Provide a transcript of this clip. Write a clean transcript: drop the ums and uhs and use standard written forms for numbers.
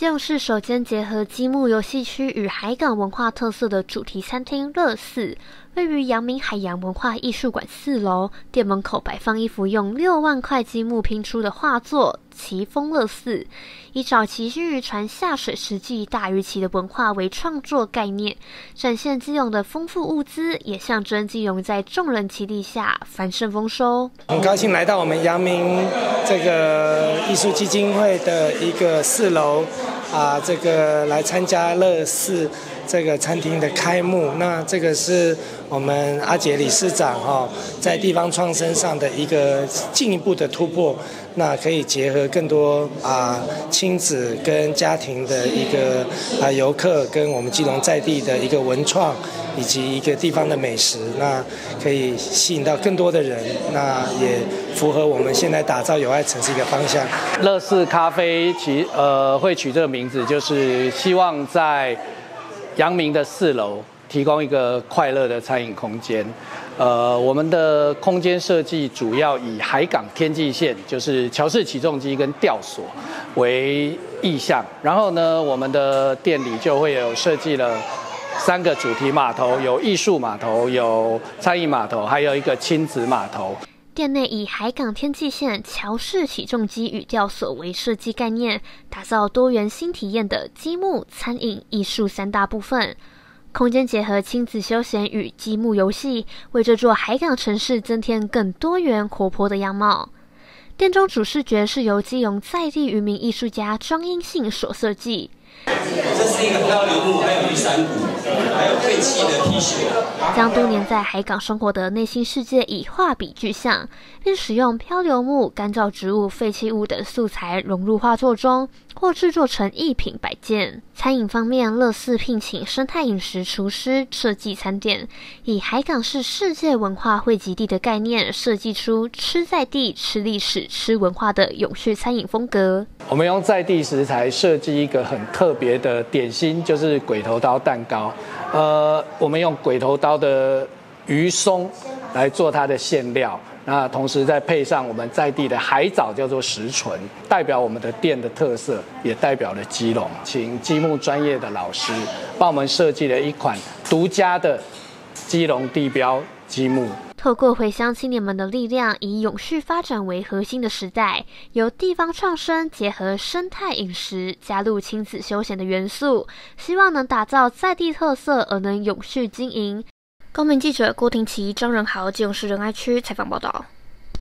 基隆市首间结合积木游戏区与海港文化特色的主题餐厅乐四，位于阳明海洋文化艺术馆4楼，店门口摆放一幅用6万块积木拼出的画作《奇峰乐四》，以早期新渔船下水时记大鱼旗的文化为创作概念，展现基隆的丰富物资，也象征基隆在众人齐力下繁盛丰收。 很高兴来到我们阳明这个艺术基金会的一个4楼这个来参加乐四这个餐厅的开幕。那这个是我们阿杰理事长在地方创生上的一个进一步的突破，那可以结合更多亲子跟家庭的一个游客，跟我们基隆在地的一个文创以及一个地方的美食，那可以吸引到更多的人，那也符合我们现在打造有爱城市一个方向。 乐四咖啡会取这个名字，就是希望在阳明的4楼提供一个快乐的餐饮空间。我们的空间设计主要以海港天际线，就是桥式起重机跟吊索为意向。然后呢，我们的店里就会有设计了3个主题码头，有艺术码头，有餐饮码头，还有一个亲子码头。 店内以海港天际线、桥式起重机与吊索为设计概念，打造多元新体验的积木、餐饮、艺术3大部分。空间结合亲子休闲与积木游戏，为这座海港城市增添更多元活泼的样貌。店中主视觉是由基隆在地渔民艺术家庄英信所设计。 这是一个漂流木，还有雨伞骨，还有废弃的 T 恤， 将多年在海港生活的内心世界以画笔具象，并使用漂流木、干燥植物、废弃物等素材融入画作中，或制作成艺品摆件。餐饮方面，乐四聘请生态饮食厨师设计餐点，以海港是世界文化汇集地的概念，设计出吃在地、吃历史、吃文化的永续餐饮风格。 我们用在地食材设计一个很特别的点心，就是鬼头刀蛋糕。我们用鬼头刀的鱼松来做它的馅料，那同时再配上我们在地的海藻，叫做石纯，代表我们的店的特色，也代表了基隆。请积木专业的老师帮我们设计了一款独家的基隆地标积木。 透过回乡青年们的力量，以永续发展为核心的时代，由地方创生结合生态饮食，加入亲子休闲的元素，希望能打造在地特色而能永续经营。公民记者郭廷琪、张仁豪，基隆市仁爱区采访报道。